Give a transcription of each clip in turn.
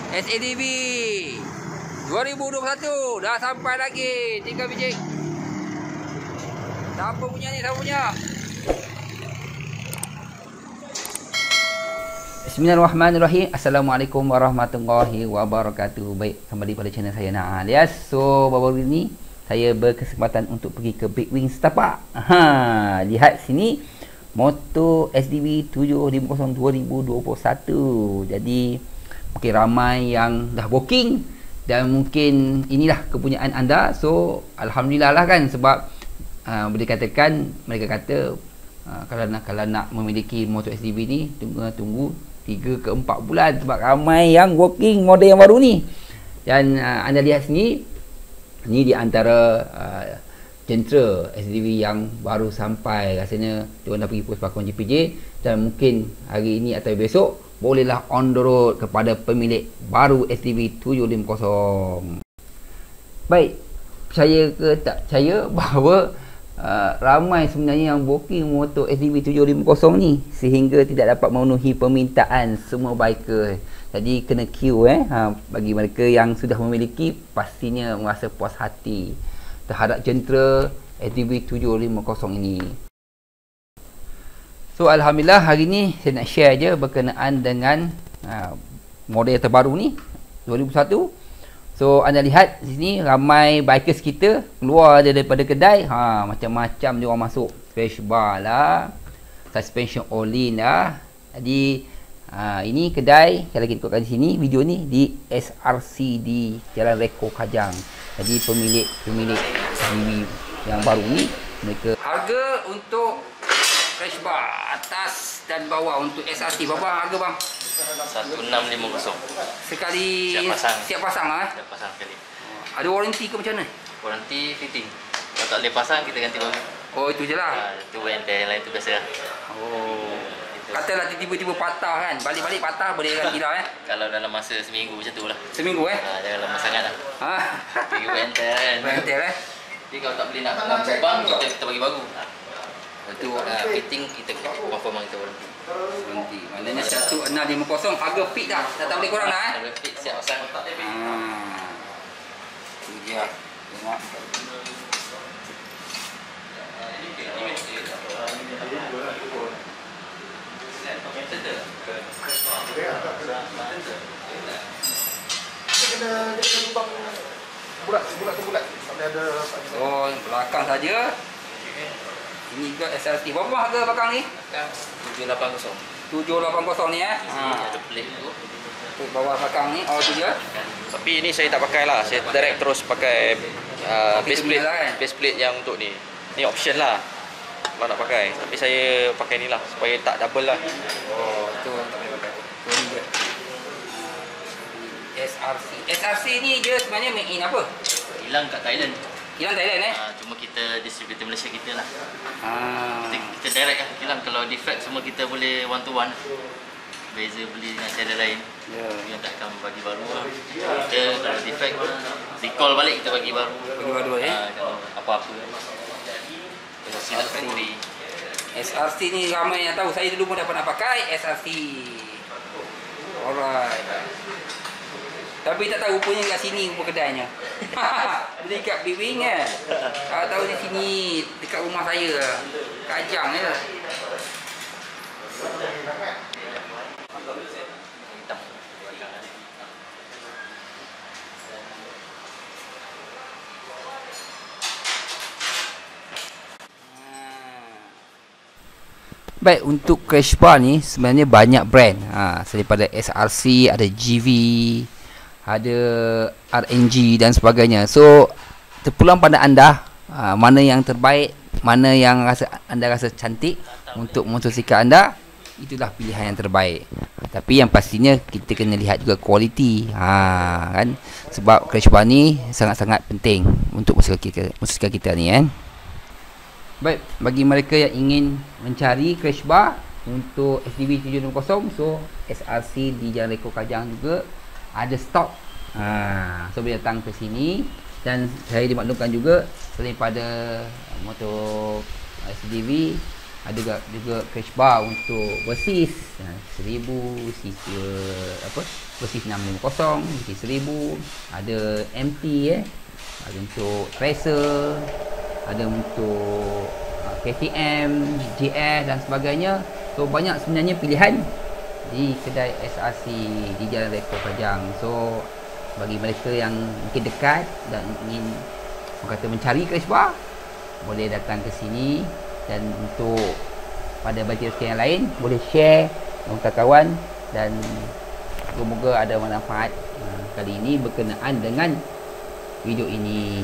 SADV 2021 dah sampai lagi 3 biji. Siapa punya ni? Siapa punya? Bismillahirrahmanirrahim. Assalamualaikum warahmatullahi wabarakatuh. Baik, kembali pada channel saya Nak alias. So, baru-baru ini saya berkesempatan untuk pergi ke Big Wing Setapak. Lihat sini, motor SDV 750 2021. Jadi mungkin ramai yang dah booking dan mungkin inilah kepunyaan anda. So alhamdulillah lah kan, sebab boleh katakan mereka kata kalau nak memiliki motor SDV ni tunggu 3 ke 4 bulan, sebab ramai yang booking model yang baru ni. Dan anda lihat sini, ni di antara Gentra SDV yang baru sampai. Rasanya diorang dah pergi Puspakom JPJ dan mungkin hari ini atau besok bolehlah on the road kepada pemilik baru SDV 750. Baik, percaya ke tak percaya bahawa ramai sebenarnya yang booking motor SDV 750 ni sehingga tidak dapat memenuhi permintaan semua biker. Jadi kena queue bagi mereka yang sudah memiliki, pastinya merasa puas hati terhadap Gentra SDV 750 ini. So alhamdulillah hari ni saya nak share je berkenaan dengan model terbaru ni 2001. So anda lihat di sini ramai bikers kita keluar daripada kedai, macam-macam dia orang masuk. Crash bar lah, suspension all-in lah. Jadi ini kedai, kalau kita tengokkan di sini video ni di SRC di Jalan Reko Kajang. Jadi pemilik SDV yang baru ni, mereka harga untuk crash bar atas dan bawah untuk SRT berapa harga bang? 1650 sekali. Siap pasang lah. Siap pasang sekali. Ada warranty ke macam mana? Warranty fitting. Kalau tak boleh pasang kita ganti baru. Oh itu je lah. Itu yang lain tu biasa lah. Oh. Katalah tiba-tiba patah kan, balik-balik patah boleh ganti lah Kalau dalam masa seminggu macam tu lah. Seminggu jangan lama sangat lah. Pergi rental kan. Rental Jadi kalau tak boleh nak cabang, kita bagi baru. Itu fitting kita confirm kita warranty. Maknanya 1650 harga fit dah. Tak boleh kurang dah Tak boleh fit, siap pasang. Itu dia. Tengok. Bulat. Sampai ada. Oh, belakang saja. Ini juga SLT. Berapa harga belakang ni? 780. 780 ni Ada plate tu. Untuk bawah belakang ni, oh tu je. Tapi ini saya tak pakai lah. Saya direct terus pakai base plate. Base plate yang untuk ni. Ni option lah kalau nak pakai. Tapi saya pakai ni lah supaya tak double lah. Oh, tu tak boleh pakai. Tu ni je. SRC ni je sebenarnya make in apa? Hilang kat Thailand. Hilang Thailand Cuma kita distributor Malaysia kita lah. Kita direct lah hilang. Kalau defect semua kita boleh one to one. Beza beli dengan seller lain. Dia takkan bagi baru lah. Kita kalau defect recall balik kita bagi baru. Kalau apa-apa kalau silap factory. SRC ni ramai yang tahu. Saya dulu pun dapat nak pakai SRC. Alright. Tapi tak tahu rupanya kat sini rupa kedainya. Beli kat Big Wing Kalau tahu di sini dekat rumah saya Kajang je. Baik, untuk crash bar ni sebenarnya banyak brand. Daripada SRC, ada GV, ada RNG dan sebagainya. So terpulang pada anda mana yang terbaik, mana yang anda rasa cantik untuk motosikal anda, itulah pilihan yang terbaik. Tapi yang pastinya kita kena lihat juga kualiti, kan, sebab crash bar ni sangat-sangat penting untuk motosikal kita ni kan. Baik, bagi mereka yang ingin mencari crash bar untuk SDV 750, so SRC di Jalan Reko Kajang juga ada stok. So boleh datang ke sini. Dan saya dimaklumkan juga selain pada motor SDV, Ada juga crash bar untuk Versys 1000, sisa apa Versys 650, Versys 1000. Ada MT ada untuk Tracer, ada untuk KTM, GS dan sebagainya. So banyak sebenarnya pilihan di kedai SRC di Jalan Rekor Pajang. So bagi mereka yang mungkin dekat dan ingin mencari crash bar, boleh datang ke sini. Dan untuk pada baca rezeki yang lain, boleh share dengan kawan-kawan dan semoga ada manfaat kali ini berkenaan dengan video ini.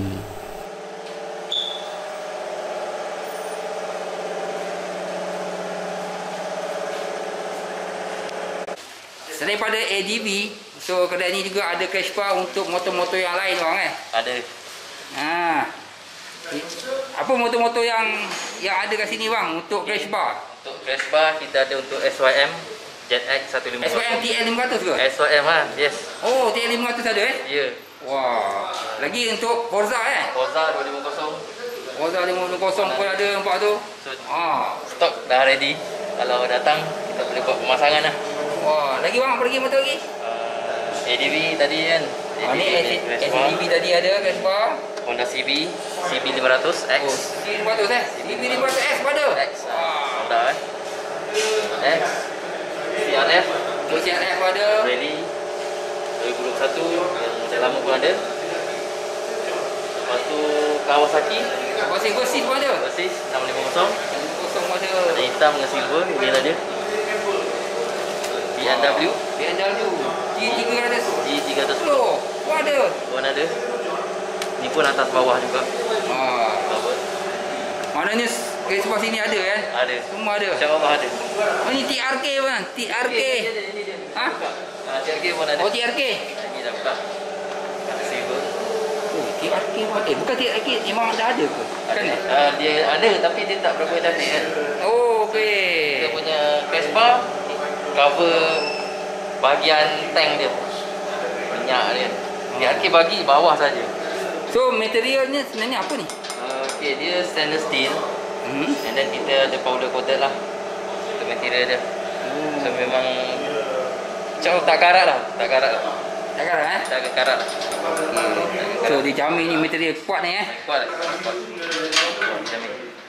Selain pada ADV, so kedai ni juga ada crash bar untuk motor-motor yang lain orang Ada. Apa motor-motor yang ada kat sini bang untuk crash bar? Untuk crash bar kita ada untuk SYM ZX 150. SYM TL500 ke? SYM yes. Oh, TL500 ada Ya. Wah. Lagi untuk Forza Forza 250. Forza 550 pun ada nampak tu. So, Stok dah ready. Kalau datang kita boleh buat pemasangan lah. Wah, lagi bang apa lagi motor lagi? ADV tadi kan. Ni ADV tadi ada crash bar. Honda CB 500X. CB500 CB500X pada? X. Honda X. CRF. CRF ada. Rally 2021 yang model lama pun ada. Lepas tu Kawasaki Versys pun ada. Versys 650. 650 ada. Ada hitam dengan silver, ini ada. BMW G300. G300 Pro pun ada. pun ada. Ni pun atas bawah juga. Maknanya crash bar sini ada kan? Ada. Semua ada. InsyaAllah ada. Ini TRK bang, TRK. TRK pun ada. Oh TRK. Ini dah buka. Ada silver. Oh TRK pun ada. Bukan TRK memang dah ada ke? Kan Dia ada tapi dia tak berapa cantik kan. Oh okey. Kita punya crash bar cover bahagian tank dia. Minyak dia. TRK bagi bawah saja. So materialnya sebenarnya apa ni? Okay, dia stainless steel. And then kita ada powder coated lah untuk material dia. So memang tak karat lah. Tak karat lah. Tak karat Tak karat lah. So dijamin ni material kuat ni Kuat lah. Kuat. Jamin.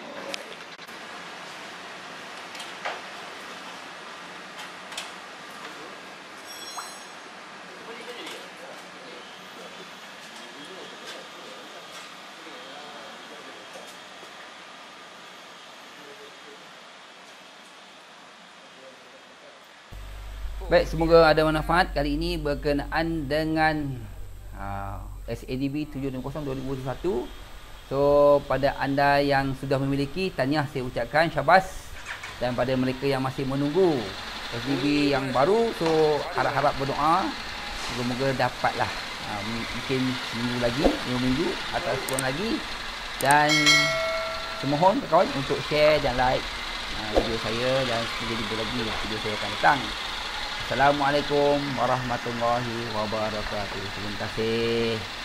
Baik, semoga ada manfaat kali ini berkenaan dengan SADV 750 2021. So pada anda yang sudah memiliki, tahniah saya ucapkan, syabas. Dan pada mereka yang masih menunggu SADV yang baru, so harap-harap berdoa semoga dapatlah mungkin seminggu lagi, 2 minggu atau sebulan lagi. Dan semohon kawan untuk share dan like video saya, dan semoga jumpa lagi video saya akan datang. Assalamualaikum warahmatullahi wabarakatuh. Terima kasih.